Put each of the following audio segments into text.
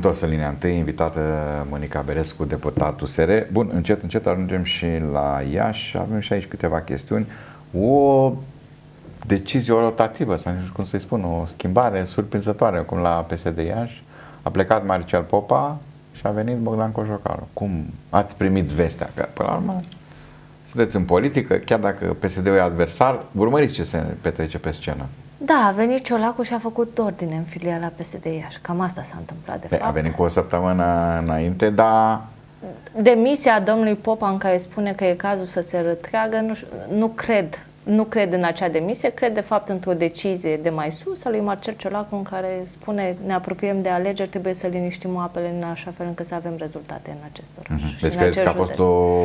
întors în linia întâi, invitată Monica Berescu, deputat USR. Bun, încet, încet ajungem și la Iași. Avem și aici câteva chestiuni. O decizie rotativă, sau nu știu cum să-i spun, o schimbare surprinzătoare, cum la PSD Iași. A plecat Marcel Popa și a venit Bogdan Cojocaru. Cum ați primit vestea? Că, până la urmă, sunteți în politică, chiar dacă PSD-ul e adversar, urmăriți ce se petrece pe scenă. Da, a venit Ciolacu și a făcut ordine în filiala PSD Iași. Cam asta s-a întâmplat, de fapt. A venit cu o săptămână înainte, dar... Demisia domnului Popa, în care spune că e cazul să se retragă, nu cred în acea demisie, cred de fapt într-o decizie de mai sus a lui Marcel Ciolacu, în care spune ne apropiem de alegeri, trebuie să liniștim apele în așa fel încât să avem rezultate în acest oraș. Deci credeți că a fost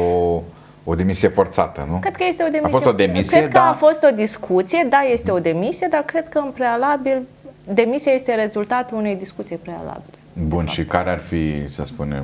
o demisie forțată, nu? Cred că este o demisie. A fost o demisie, cred că a fost o discuție, da, este o demisie, dar cred că în prealabil demisia este rezultatul unei discuții prealabile. Bun, și care ar fi, să spunem,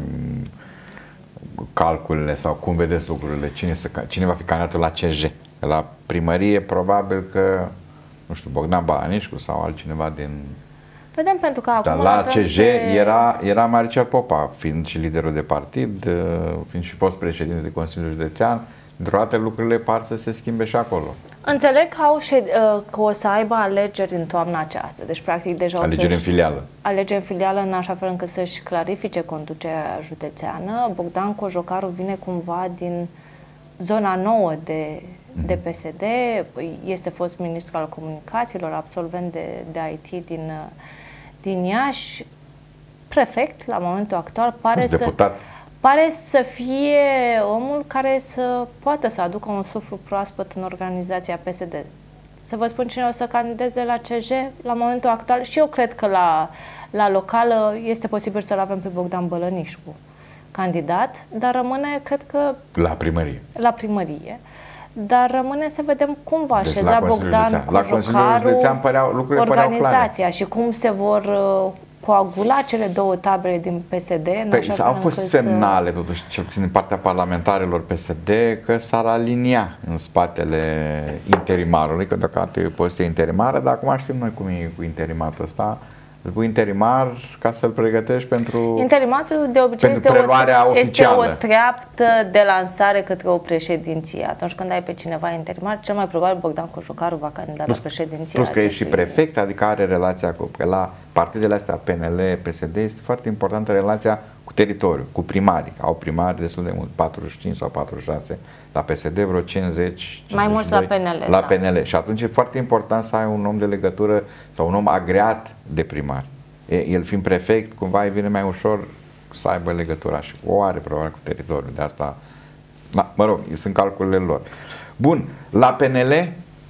calculele sau cum vedeți lucrurile? Cine va fi candidatul la CJ? La primărie, probabil că, nu știu, Bogdan Balanișcu sau altcineva din... Vedem, pentru că acum... Dar la CJ era Marcel Popa, fiind și liderul de partid, fiind și fost președinte de Consiliul Județean, într-o dată lucrurile par să se schimbe și acolo. Înțeleg că o să aibă alegeri în toamna aceasta, deci practic deja alegeri în filială. Alegeri în filială în așa fel încât să-și clarifice conducerea județeană. Bogdan Cojocaru vine cumva din zona nouă de PSD, este fost ministru al comunicațiilor, absolvent de IT din Iași, prefect la momentul actual, pare să fie omul care să poată să aducă un suflu proaspăt în organizația PSD. Să vă spun cine o să candideze la CJ la momentul actual, și eu cred că la locală este posibil să-l avem pe Bogdan Bălănișcu candidat, dar rămâne, cred că... La primărie. Dar rămâne să vedem cum va așeza Bogdan Cojocaru organizația și cum se vor coagula cele două tabere din PSD. Au fost semnale, totuși, cel puțin din partea parlamentarilor PSD, că s-ar alinia în spatele interimarului, că deocamdată e o poziție interimară, dar acum știm noi cum e cu interimatul ăsta. Îl pui interimar ca să-l pregătești pentru interimatul de obicei este o treaptă de lansare către o președinție. Atunci când ai pe cineva interimar, cel mai probabil Bogdan Cojocaru va candida la președinție. Plus că e și prefect, adică are relația cu... Că la partidele astea PNL, PSD, este foarte importantă relația cu teritoriul, cu primarii. Au primari destul de mult, 45 sau 46. La PSD vreo 50, mai mulți la PNL. La PNL. Și atunci e foarte important să ai un om de legătură sau un om agreat de primar. El fiind prefect, cumva îi vine mai ușor să aibă legătura și o are probabil cu teritoriul. De asta, mă rog, sunt calculele lor. Bun, la PNL?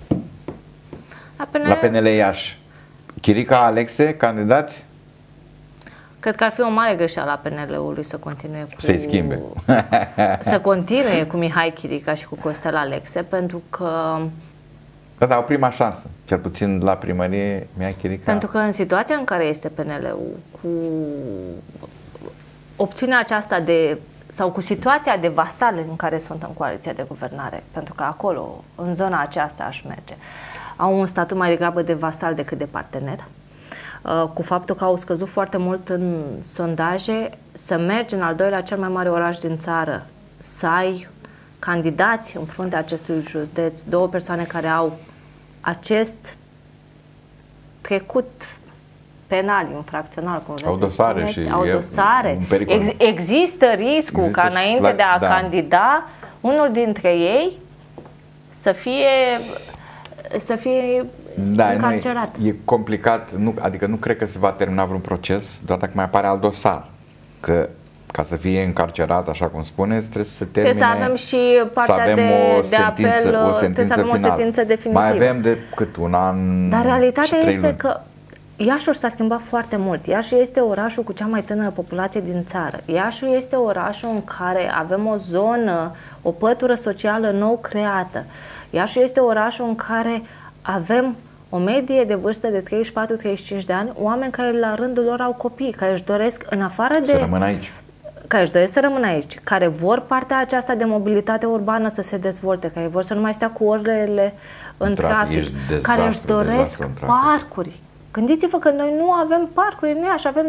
La PNL Iași. Chirica, Alexe, candidați? Cred că ar fi o mare greșeală a PNL-ului să continue cu... Să-i schimbe. Să continue cu Mihai Chirica și cu Costel Alexe, pentru că... Da, o prima șansă, cel puțin la primărie, Mihai Chirica... Pentru că în situația în care este PNL-ul, cu opțiunea aceasta sau cu situația de vasale în care sunt în coaliția de guvernare, pentru că acolo, în zona aceasta aș merge, au un statut mai degrabă de vasal decât de partener, cu faptul că au scăzut foarte mult în sondaje, să mergi în al doilea cel mai mare oraș din țară, să ai candidați în fruntea acestui județ, două persoane care au acest trecut penal, infracțional, cum au dosare și au dosare. Există riscul ca înainte de a candida, unul dintre ei să fie încarcerat. E complicat, adică nu cred că se va termina vreun proces doar dacă mai apare alt dosar. Că ca să fie încarcerat, așa cum spuneți, trebuie să se termine, trebuie să avem și partea de apel, o sentință finală. Definitivă. Mai avem de cât un an. Dar realitatea este că Iașul s-a schimbat foarte mult. Iașul este orașul cu cea mai tânără populație din țară. Iașul este orașul în care avem o zonă, o pătură socială nou creată. Iașul este orașul în care avem o medie de vârstă de 34-35 de ani, oameni care la rândul lor au copii, care își doresc în afară de... Să rămână aici. Care își doresc să rămână aici, care vor partea aceasta de mobilitate urbană să se dezvolte, care vor să nu mai stea cu orele în trafic, care își doresc parcuri, Gândiți-vă că noi nu avem parcuri în Iași, avem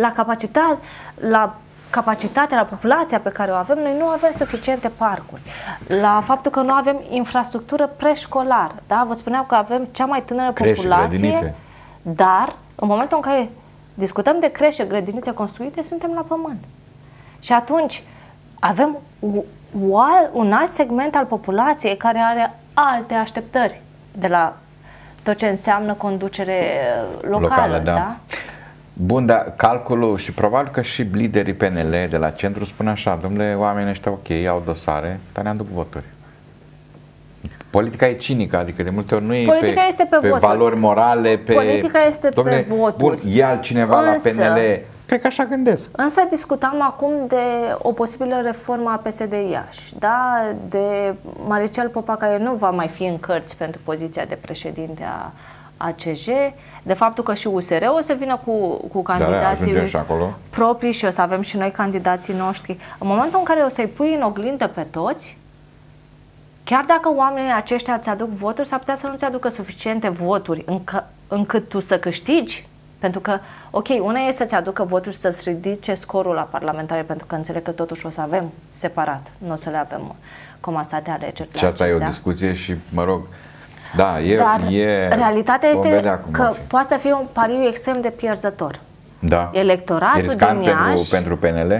capacitatea, la populația pe care o avem, noi nu avem suficiente parcuri. La faptul că nu avem infrastructură preșcolară, da? Vă spuneam că avem cea mai tânără populație, grădinițe. dar în momentul în care discutăm de creșe, grădinițe construite, suntem la pământ. Și atunci avem un alt segment al populației care are alte așteptări de la tot ce înseamnă conducere locală, da? Bun, dar calculul și probabil că și liderii PNL de la centru spun așa, domnule, oamenii ăștia ok, au dosare, dar ne aduc voturi. Politica e cinică, adică de multe ori nu e pe valori morale, politica este pe voturi. Bun, e altcineva la PNL, cred că așa gândesc. Însă discutam acum de o posibilă reformă a PSD Iași, da? De Maricel Popa, care nu va mai fi în cărți pentru poziția de președinte a ACJ, de faptul că și USR o să vină cu candidații proprii și o să avem și noi candidații noștri. În momentul în care o să-i pui în oglindă pe toți, chiar dacă oamenii aceștia îți aduc voturi, s-ar putea să nu-ți aducă suficiente voturi încât tu să câștigi. Pentru că, ok, una e să-ți aducă voturi, să-ți ridice scorul la parlamentare, pentru că înțeleg că totuși o să avem separat, nu o să le avem comasate alegeri. Și asta e o discuție și, mă rog, da, realitatea este că poate să fie un pariu extrem de pierzător. Da. Electoratul e riscant din Iași, pentru PNL?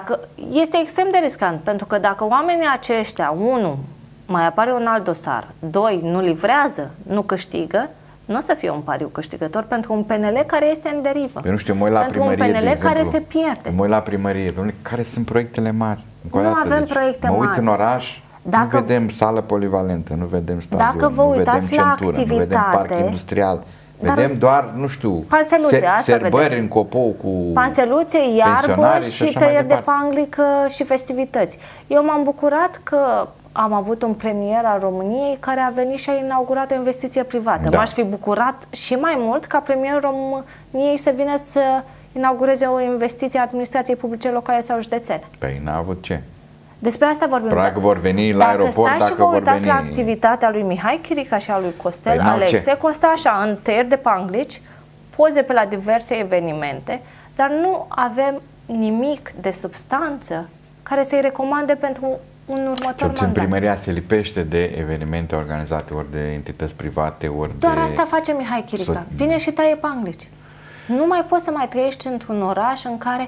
Este extrem de riscant, pentru că dacă oamenii aceștia, 1, mai apare un alt dosar, 2, nu livrează, nu câștigă, nu o să fie un pariu câștigător pentru un PNL care este în derivă. Eu nu știu, mă uit la pentru primărie, un PNL care se pierde. Mă uit la primărie, care sunt proiectele mari? Nu avem proiecte mari. Mă uit în oraș, nu vedem sală polivalentă, nu vedem stadion, dacă vă uitați la activitate, nu vedem parc industrial. Vedem doar, nu știu, serbări în copou cu panseluțe, iarbă și tăieri de panglică și festivități. Eu m-am bucurat că am avut un premier al României care a venit și a inaugurat o investiție privată. Da. M-aș fi bucurat și mai mult ca premierul României să vină să inaugureze o investiție a administrației publice locale sau județene. Păi n-a avut ce? Despre asta vorbim. Dacă vor veni la aeroport, dacă vor veni... Dacă la activitatea lui Mihai Chirica și a lui Costel Alexe, constă așa, în tăieri de panglici, poze pe la diverse evenimente, dar nu avem nimic de substanță care să-i recomande pentru un următor mandat. Primăria se lipește de evenimente organizate ori de entități private, ori doar asta face Mihai Chirica. Vine și taie panglici. Nu mai poți să mai trăiești într-un oraș în care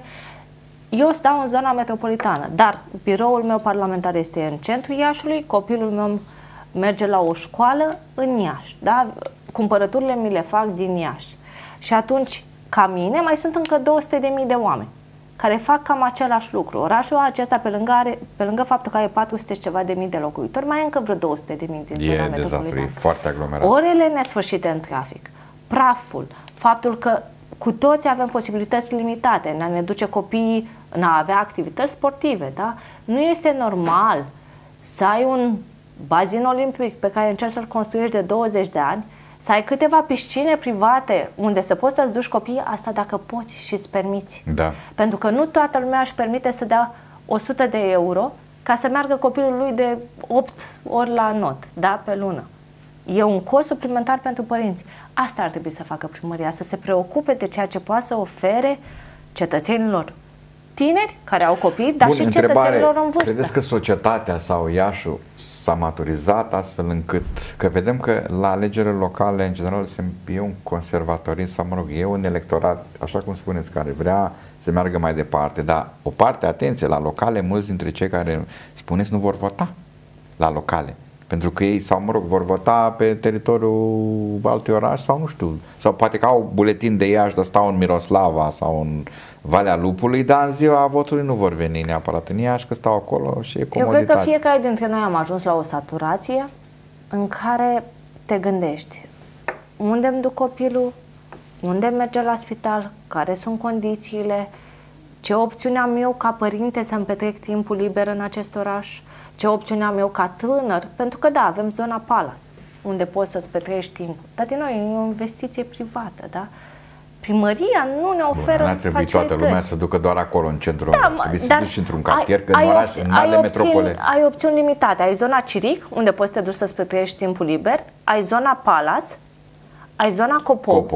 eu stau în zona metropolitană, dar biroul meu parlamentar este în centrul Iașului, copilul meu merge la o școală în Iași, da? Cumpărăturile mi le fac din Iași. Și atunci, ca mine, mai sunt încă 200.000 de oameni care fac cam același lucru. Orașul acesta, pe lângă faptul că are 400 ceva de mii de locuitori, mai e încă vreo 200.000 din zona metropolitană. E foarte aglomerat. Orele nesfârșite în trafic, praful, faptul că cu toți avem posibilități limitate, ne duce copiii în a avea activități sportive, da? Nu este normal să ai un bazin olimpic pe care încerci să-l construiești de 20 de ani, să ai câteva piscine private unde să poți să-ți duci copiii, asta dacă poți și îți permiți. Da. Pentru că nu toată lumea își permite să dea 100 de euro ca să meargă copilul lui de 8 ori la not, da? Pe lună. E un cost suplimentar pentru părinți. Asta ar trebui să facă primăria, să se preocupe de ceea ce poate să ofere cetățenilor tineri care au copii, dar și cetățenilor în vârstă. Credeți că societatea sau Iașul s-a maturizat astfel încât, că vedem că la alegerile locale, în general, e un conservatorism sau, mă rog, e un electorat, așa cum spuneți, care vrea să meargă mai departe, dar o parte, atenție, la locale, mulți dintre cei care spuneți nu vor vota la locale. Pentru că ei, sau mă rog, vor vota pe teritoriul altui oraș sau nu știu, sau poate că au buletin de Iași, dar stau în Miroslava sau în Valea Lupului, dar în ziua votului nu vor veni neapărat în Iași, că stau acolo și e comoditate. Eu cred că fiecare dintre noi am ajuns la o saturație în care te gândești unde îmi duc copilul, unde merge la spital, care sunt condițiile, ce opțiune am eu ca părinte să-mi petrec timpul liber în acest oraș, ce opțiune am eu ca tânăr, pentru că da, avem zona Palace, unde poți să-ți petrești timpul, dar din nou e o investiție privată, da? Primăria nu ne oferă n-ar trebui toată lumea să ducă doar acolo, în centru. Trebuie să duci într-un cartier, că în oraș, în alte metropole. Ai opțiuni limitate. Ai zona Ciric, unde poți să te duci să-ți petrești timpul liber, ai zona Palace, ai zona Copou,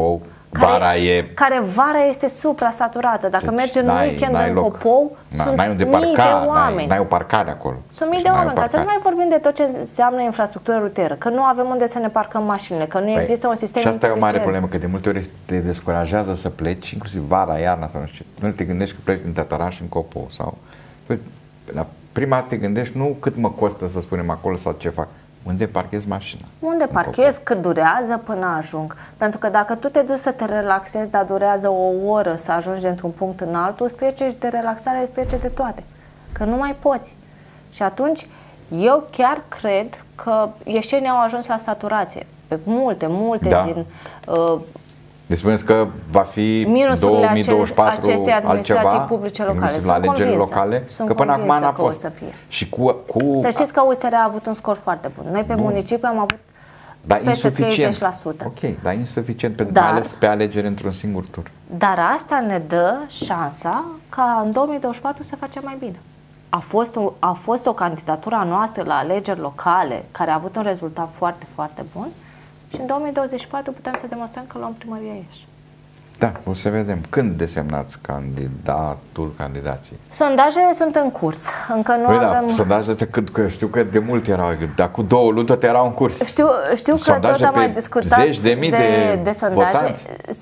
care vara este supra-saturată. Dacă mergi în weekend în Copou, sunt mii de oameni. N-ai o parcare acolo. Sunt mii de oameni, ca să nu mai vorbim de tot ce înseamnă infrastructură rutieră, că nu avem unde să ne parcăm mașinile, că nu există un sistem. Și asta e o mare problemă, că de multe ori te descurajează să pleci, inclusiv vara, iarna sau nu știu. Nu te gândești că pleci din Tătăraș în Copou sau... La prima te gândești nu cât mă costă să spunem acolo sau ce fac. Unde parchez mașina? Unde parchez, cât durează până ajung. Pentru că dacă tu te duci să te relaxezi, dar durează o oră să ajungi dintr-un punct în altul, îți trece de relaxare, îți trece de toate. Că nu mai poți. Și atunci, eu chiar cred că ieșenii au ajuns la saturație. Pe multe din... Deci spuneți că va fi 2024 acestei administrații publice locale. La alegerile locale? Că până acum n-a fost. Să fie. Și să știți că USR a avut un scor foarte bun. Noi pe municipiu am avut peste 30%. Ok, dar insuficient, mai ales pe alegeri într-un singur tur. Dar asta ne dă șansa ca în 2024 să facem mai bine. A fost o candidatură a noastră la alegeri locale care a avut un rezultat foarte, foarte bun. Și în 2024 putem să demonstrăm că luăm primăria Iași. Da, o să vedem. Când desemnați candidații? Sondajele sunt în curs. Încă nu avem... sondajele astea, că știu că de mult erau, dar cu 2 luni tot erau în curs. Știu că tot am mai discutat zeci de mii de sondaje. Votanți.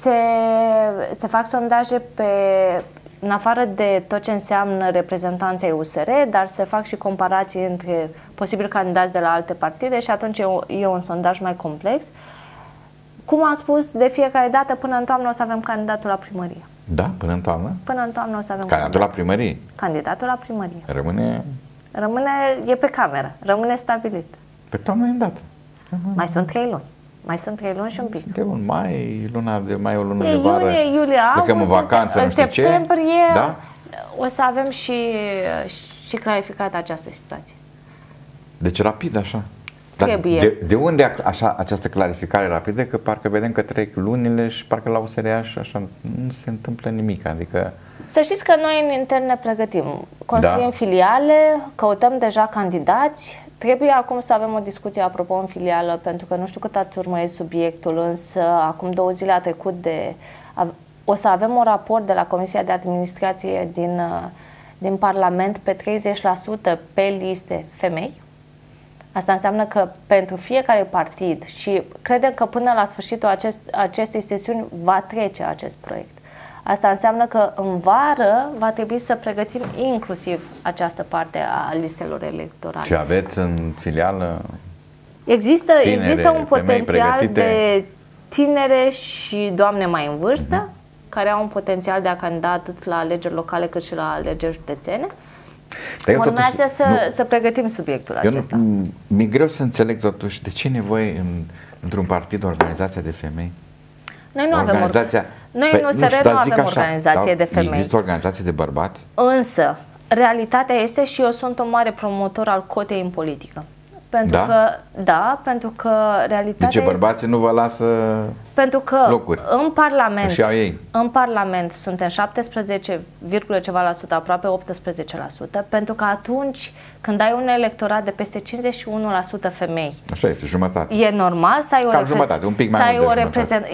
Se fac sondaje în afară de tot ce înseamnă reprezentanța USR, dar se fac și comparații între posibili candidați de la alte partide și atunci e un sondaj mai complex. Cum am spus, de fiecare dată, până în toamnă o să avem candidatul la primărie. Da, până în toamnă? Până în toamnă o să avem candidatul la primărie? Candidatul la primărie. Rămâne, e pe cameră, rămâne stabilit. Pe toamnă e îndată. Mai sunt 3 luni. Mai sunt 3 luni și un pic. Suntem în mai, o lună de vară. Iulie, plecăm în vacanță, în septembrie da? O să avem și clarificat această situație. Deci rapid așa. Trebuie. De unde această clarificare rapidă? Că parcă vedem că trec lunile și parcă la USR și așa nu se întâmplă nimic. Adică... Să știți că noi în intern ne pregătim. Construim filiale, căutăm deja candidați. Trebuie acum să avem o discuție apropo în filială, pentru că nu știu cât ați urmărit subiectul, însă acum 2 zile a trecut o să avem un raport de la Comisia de Administrație din Parlament pe 30% pe liste femei. Asta înseamnă că pentru fiecare partid, și credem că până la sfârșitul acestei sesiuni va trece acest proiect. Asta înseamnă că în vară va trebui să pregătim inclusiv această parte a listelor electorale. Și aveți în filială există un potențial de tinere și doamne mai în vârstă, care au un potențial de a candida atât la alegeri locale cât și la alegeri județene. Urmează să pregătim subiectul acesta. Mi-e greu să înțeleg totuși de ce e nevoie într-un partid o organizație de femei. Noi nu avem organizație de femei. Există organizații de bărbați? Însă, realitatea este, și eu sunt un mare promotor al cotei în politică. Pentru că realitatea este... bărbații nu vă lasă locuri. În Parlament suntem 17, ceva la sută, aproape 18%, pentru că atunci când ai un electorat de peste 51% femei, așa este, jumătate. E normal să ai o jumătate, un pic mai mult de jumătate.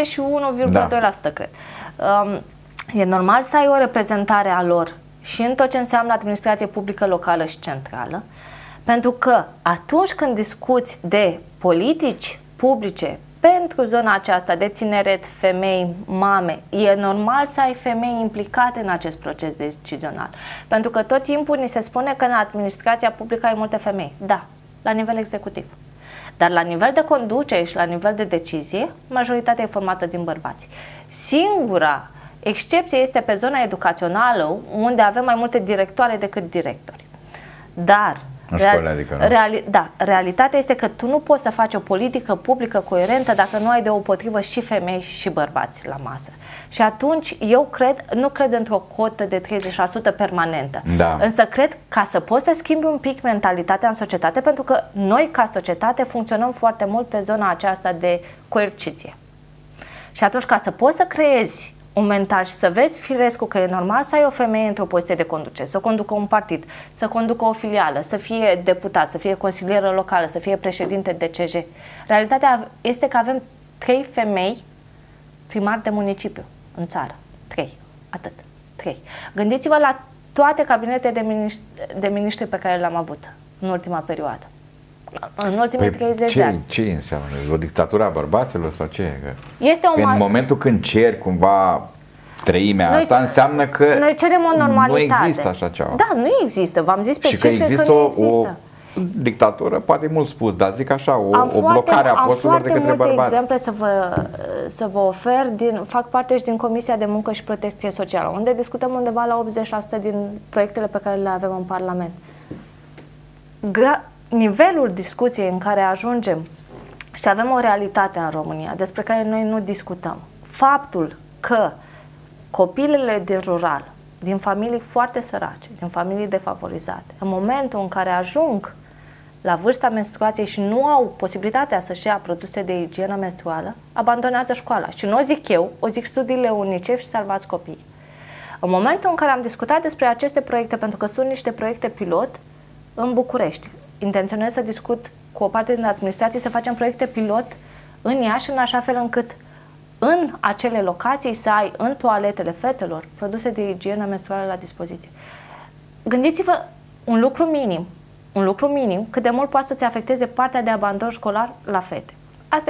E 51,2%, cred. E normal să ai o reprezentare a lor și în tot ce înseamnă administrație publică locală și centrală. Pentru că atunci când discuți de politici publice pentru zona aceasta de tineret, femei, mame, e normal să ai femei implicate în acest proces decizional. Pentru că tot timpul ni se spune că în administrația publică ai multe femei. Da, la nivel executiv. Dar la nivel de conducere și la nivel de decizie, majoritatea e formată din bărbați. Singura excepție este pe zona educațională, unde avem mai multe directoare decât directori. Dar realitatea este că tu nu poți să faci o politică publică coerentă dacă nu ai deopotrivă și femei și bărbați la masă. Și atunci eu nu cred într-o cotă de 30% permanentă. Da. Însă cred ca să poți să schimbi un pic mentalitatea în societate, pentru că noi ca societate funcționăm foarte mult pe zona aceasta de coerciție. Și atunci ca să poți să creezi un mental și să vezi firescu că e normal să ai o femeie într-o poziție de conducere, să conducă un partid, să conducă o filială, să fie deputat, să fie consilieră locală, să fie președinte de CJ. Realitatea este că avem 3 femei primari de municipiu în țară. 3. Atât. 3. Gândiți-vă la toate cabinete de miniștri pe care le-am avut în ultima perioadă. În ultimii 30 de ani. Ce înseamnă? O dictatură a bărbaților sau ce? Este în momentul când ceri cumva treimea asta, înseamnă că noi cerem o normalitate. Nu există așa ceva. Da, nu există. V-am zis pe și că există o dictatură, poate mult spus, dar zic așa, o blocare a posturilor de către bărbați. Am foarte multe exemple să vă ofer. Fac parte și din Comisia de Muncă și Protecție Socială, unde discutăm undeva la 80% din proiectele pe care le avem în Parlament. Nivelul discuției în care ajungem și avem o realitate în România despre care noi nu discutăm. Faptul că copilele din rural, din familii foarte sărace, din familii defavorizate, în momentul în care ajung la vârsta menstruației și nu au posibilitatea să-și ia produse de igienă menstruală, abandonează școala. Și nu o zic eu, o zic studiile UNICEF și Salvați Copiii. În momentul în care am discutat despre aceste proiecte, pentru că sunt niște proiecte pilot în București, intenționez să discut cu o parte din administrație să facem proiecte pilot în Iași, în așa fel încât în acele locații să ai în toaletele fetelor produse de igienă menstruală la dispoziție. Gândiți-vă un lucru minim, cât de mult poate să-ți afecteze partea de abandon școlar la fete. Asta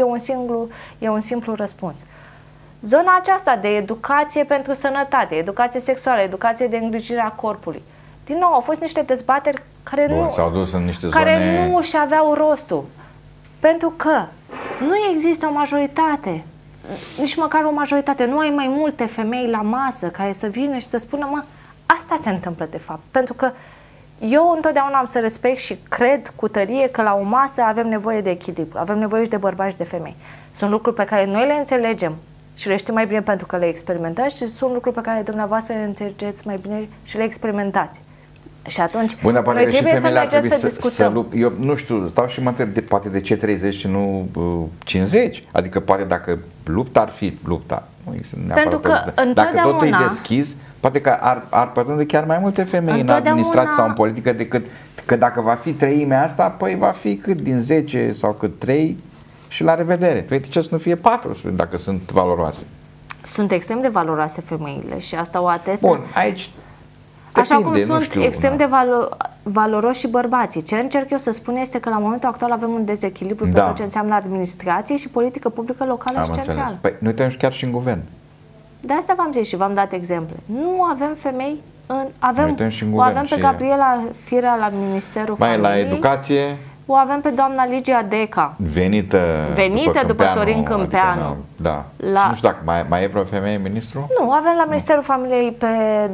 e un simplu răspuns. Zona aceasta de educație pentru sănătate, educație sexuală, educație de îngrijire a corpului. Din nou, au fost niște dezbateri care s-au dus în niște care nu și aveau rostul. Pentru că nu există o majoritate, nici măcar o majoritate, nu ai mai multe femei la masă care să vină și să spună, asta se întâmplă de fapt. Pentru că eu întotdeauna am să respect și cred cu tărie că la o masă avem nevoie de echilibru, avem nevoie și de bărbați și de femei. Sunt lucruri pe care noi le înțelegem și le știm mai bine pentru că le experimentăm și sunt lucruri pe care dumneavoastră le înțelegeți mai bine și le experimentați. Și atunci, bun, dar poate noi și femeile ar trebui să discutăm. Eu nu știu, stau și mă întreb, poate de ce 30 și nu 50? Adică poate dacă lupta ar fi lupta. Nu există pentru că dacă totul e deschis, poate că ar pătrunde chiar mai multe femei în administrație sau în politică decât că dacă va fi treimea asta, păi va fi cât din 10 sau cât 3 și la revedere. Păi de ce să nu fie 4 dacă sunt valoroase? Sunt extrem de valoroase femeile și asta o atestă. Bun, aici așa cum sunt extrem de valoroși și bărbații. Ce încerc eu să spun este că la momentul actual avem un dezechilibru pe tot ce înseamnă administrație și politică publică locală și centrală. Păi noi uităm chiar și în guvern. De asta v-am zis și v-am dat exemple. Nu avem femei, avem pe și Gabriela Firea la Ministerul Familiei. La educație o avem pe doamna Ligia Deca. Venită după Sorin Câmpeanu. Adică, da. Și nu știu dacă mai e vreo femeie ministru? Nu, avem la Ministerul Familiei pe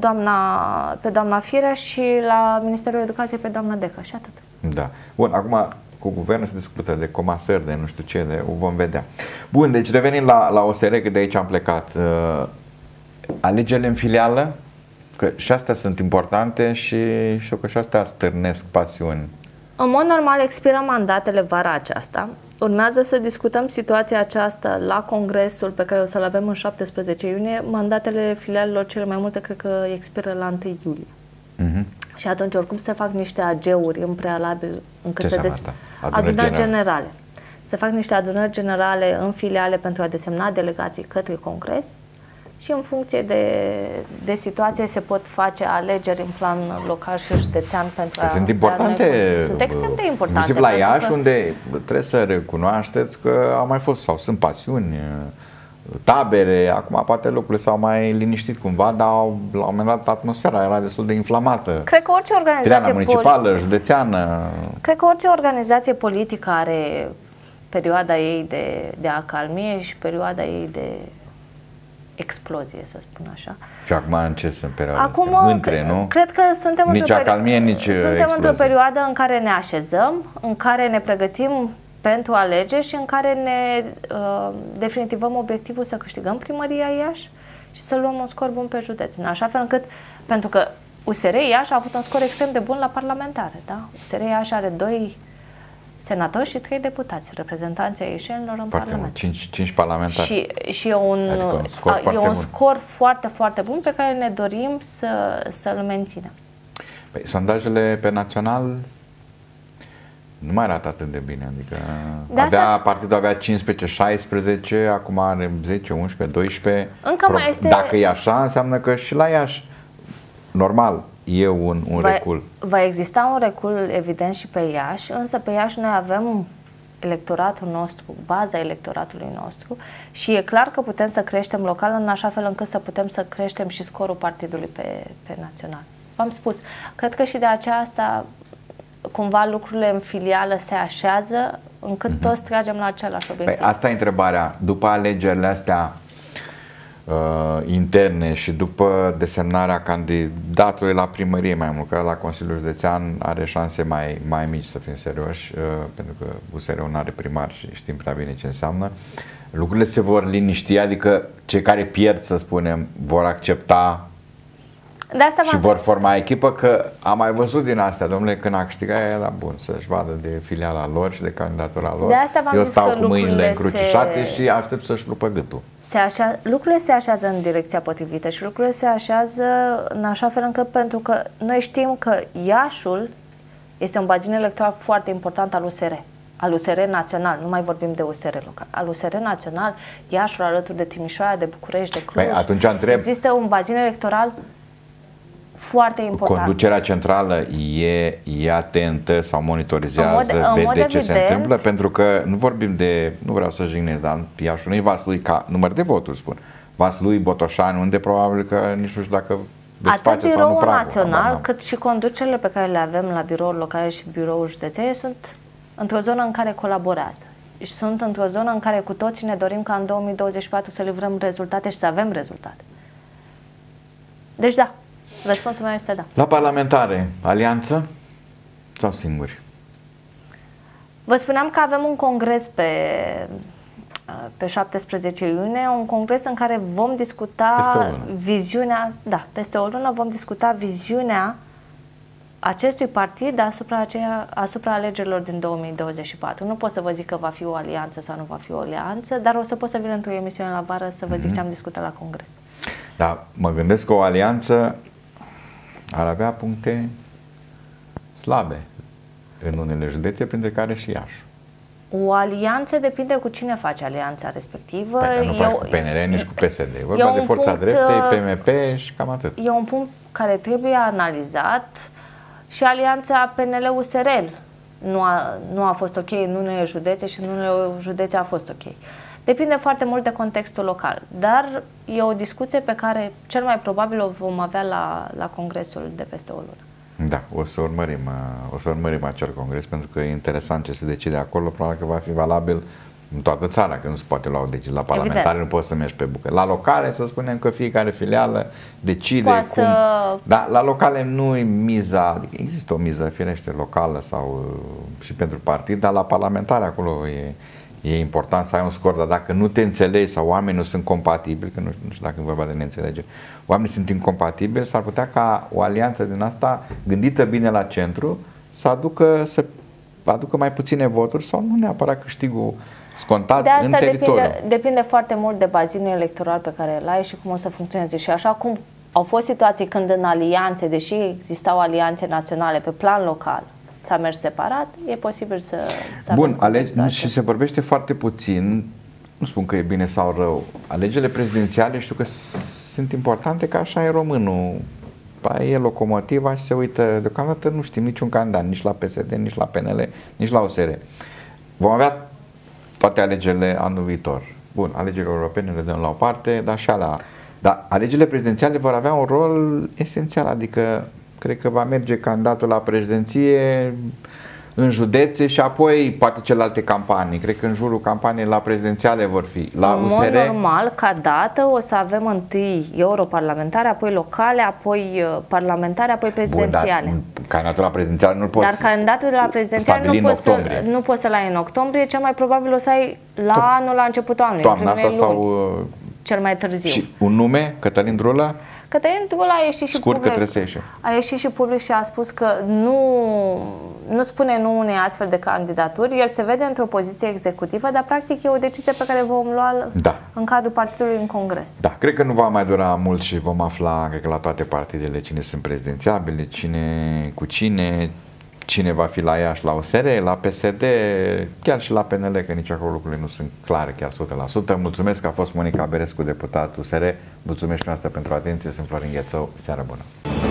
doamna Firea și la Ministerul Educației pe doamna Deca și atât. Da. Bun, acum cu guvernul se discută de comasări, de nu știu ce, o vom vedea. Bun, deci revenim la OSR, că de aici am plecat. Alegerile în filială, că și astea sunt importante și știu că și astea stârnesc pasiuni. În mod normal expiră mandatele vara aceasta. Urmează să discutăm situația aceasta la congresul pe care o să-l avem în 17 iunie. Mandatele filialelor cele mai multe cred că expiră la 1 iulie. Și atunci oricum se fac niște AG-uri în prealabil încât se adunări generale. Se fac niște adunări generale în filiale pentru a desemna delegații către congres și în funcție de situație se pot face alegeri în plan local și județean pentru a... Sunt importante. Sunt extrem de importante. Inclusiv la Iași, unde trebuie să recunoașteți că au mai fost sau sunt pasiuni, tabere, acum poate lucrurile s-au mai liniștit cumva, dar la un moment dat atmosfera era destul de inflamată. Cred că orice organizație municipală, județeană. Cred că orice organizație politică are perioada ei de acalmie și perioada ei de explozie, să spun așa. Și acum în ce sunt perioade? Acum, nu? Cred că suntem într-o perioadă în care ne așezăm, în care ne pregătim pentru alegeri și în care ne definitivăm obiectivul să câștigăm primăria Iași și să luăm un scor bun pe județ. În așa fel încât, pentru că USR Iași a avut un scor extrem de bun la parlamentare, da? USR Iași are 2 senatori și 3 deputați, reprezentanții ieșenilor în Parlament. 5 parlamentari. Și e un scor foarte, foarte bun pe care ne dorim să-l menținem. Păi, sondajele pe național Nu mai arată atât de bine, adică partidul avea 15-16, acum are 10, 11, 12. Încă mai este... Dacă e așa, înseamnă că și la Iași, normal, e un recul. Va exista un recul, evident, și pe Iași, însă pe Iași noi avem electoratul nostru, baza electoratului nostru și e clar că putem să creștem local în așa fel încât să putem să creștem și scorul partidului pe național. V-am spus, cred că și de aceasta cumva lucrurile în filială se așează încât toți tragem la același obiectiv. Păi asta e întrebarea. După alegerile astea interne și după desemnarea candidatului la primărie, mai mult că la Consiliul Județean are șanse mai mici, să fim serioși, pentru că USR-ul nu are primar și știm prea bine ce înseamnă. Lucrurile se vor liniști, adică cei care pierd, să spunem, vor accepta și vor forma echipă, că am mai văzut din astea, domnule, când a câștigat ea, da, bun, să-și vadă de filiala lor și de candidatura lor. Eu stau cu mâinile încrucișate și aștept să-și rupă gâtul. Lucrurile se așează în direcția potrivită și lucrurile se așează în așa fel încât, pentru că noi știm că Iașul este un bazin electoral foarte important al USR. Al USR național, nu mai vorbim de USR local, al USR național, Iașul alături de Timișoara, de București, de Cluj. Păi, atunci întreb, există un bazin electoral foarte important. Conducerea centrală e atentă sau monitorizează, vede ce se întâmplă, pentru că nu vorbim de, nu vreau să jignesc, dar Iașul nu-i Vaslui ca număr de voturi, spun. Vaslui, Botoșani, unde probabil că nici nu știu dacă veți face sau nu pragul. Atât biroul național, cât și conducerile pe care le avem la birouri locale și birouri județene sunt într-o zonă în care colaborează. Și sunt într-o zonă în care cu toții ne dorim ca în 2024 să livrăm rezultate și să avem rezultate. Deci da, răspunsul meu este da. La parlamentare, alianță sau singuri? Vă spuneam că avem un congres pe 17 iunie, un congres în care vom discuta viziunea, peste o lună vom discuta viziunea acestui partid asupra alegerilor din 2024. Nu pot să vă zic că va fi o alianță sau nu va fi o alianță, dar o să pot să vin într-o emisiune la vară să vă zic ce am discutat la congres. Da, mă gândesc că o alianță ar avea puncte slabe în unele județe, printre care și Iași. O alianță depinde cu cine face alianța respectivă. Nu faci cu PNL, nici cu PSD. Vorba de Forța Dreptei, PMP și cam atât. E un punct care trebuie analizat și alianța PNL-USR nu a fost ok în unele județe și în unele județe a fost ok. Depinde foarte mult de contextul local, dar e o discuție pe care cel mai probabil o vom avea la congresul de peste o lună. Da, o să urmărim acel congres, pentru că e interesant ce se decide acolo, probabil că va fi valabil în toată țara, că nu se poate lua o decizie. La parlamentare nu poți să mergi pe bucă. La locale, să spunem că fiecare filială decide cum. Dar la locale nu e miza, adică există o miză firește locală sau și pentru partid, dar la parlamentare acolo e important să ai un scor, dar dacă nu te înțelegi sau oamenii nu sunt compatibili, că nu știu dacă e vorba de neînțelegere, oamenii sunt incompatibili, s-ar putea ca o alianță din asta, gândită bine la centru, să aducă mai puține voturi sau nu neapărat câștigul scontat în teritoriu. Depinde foarte mult de bazinul electoral pe care îl ai și cum o să funcționeze. Și așa cum au fost situații când în alianțe, deși existau alianțe naționale pe plan local, s-a mers separat, e posibil să Bun, și se vorbește foarte puțin, nu spun că e bine sau rău, alegerile prezidențiale știu că sunt importante, că așa e românul, e locomotiva și se uită, deocamdată nu știm niciun candidat, nici la PSD, nici la PNL, nici la USR. Vom avea toate alegerile anul viitor. Bun, alegerile europene le dăm la o parte, dar alegerile prezidențiale vor avea un rol esențial, adică cred că va merge candidatul la președinție în județe și apoi poate celelalte campanii. Cred că în jurul campaniei la prezidențiale vor fi. La USR, mod normal, ca dată, o să avem întâi europarlamentare, apoi locale, apoi parlamentare, apoi prezidențiale. Bun, dar candidatul la prezidențiale nu poți. Dar candidatul la prezidențiale nu poți să-l ai în octombrie, cel mai probabil o să ai la începutul anului. Toamna asta sau cel mai târziu. Și un nume, Cătălin Drulă? Cătălin Drulă a ieșit și public. Scurt, că trebuie să a ieșit și public și a spus că nu spune nu unei astfel de candidaturi. El se vede într-o poziție executivă, dar practic e o decizie pe care vom lua în cadrul partidului în congres. Da, cred că nu va mai dura mult și vom afla, cred că la toate partidele, cine sunt prezidențiabile, cu cine, cine va fi la Iași, la USR, la PSD, chiar și la PNL, că nici acolo lucrurile nu sunt clare chiar 100%. Mulțumesc că a fost Monica Berescu, deputat USR. Mulțumesc și noastră pentru atenție. Sunt Florin Ghețău. Seară bună!